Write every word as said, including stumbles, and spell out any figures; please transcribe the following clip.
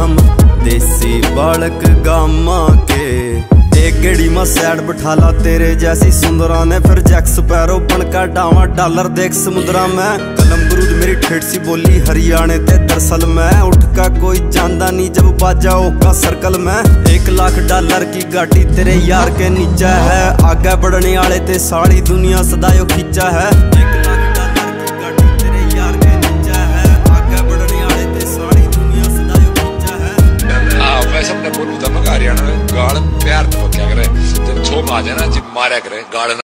हम देसी बालक गामा के। एक गेड़ी में सैड बिठाला तेरे जैसी सुंदरा ने, फिर जैक स्पैरो बनकर डावा डॉलर देख समुद्रा में। कलम गुरूद मेरी ठेठ सी बोली हरियाणे ते दरअसल में, उठ का कोई जानदा नहीं जब बाजाओ का सर्कल में। एक लाख डॉलर की गाड़ी तेरे यार के नीचा है, आगे बढ़ने वाले ते सारी दुनिया सदायो खींचा है। एक लाख डॉलर की गाड़ी तेरे यार के नीचा है, आगे बढ़ने वाले ते सारी दुनिया सदायो खींचा है। हाँ वैसे अपने बोलूँ तो मैं हरियाणा में गाड़ प्यार तो क्या करे, जब छो मार जाए ना जब मारा करे गाड़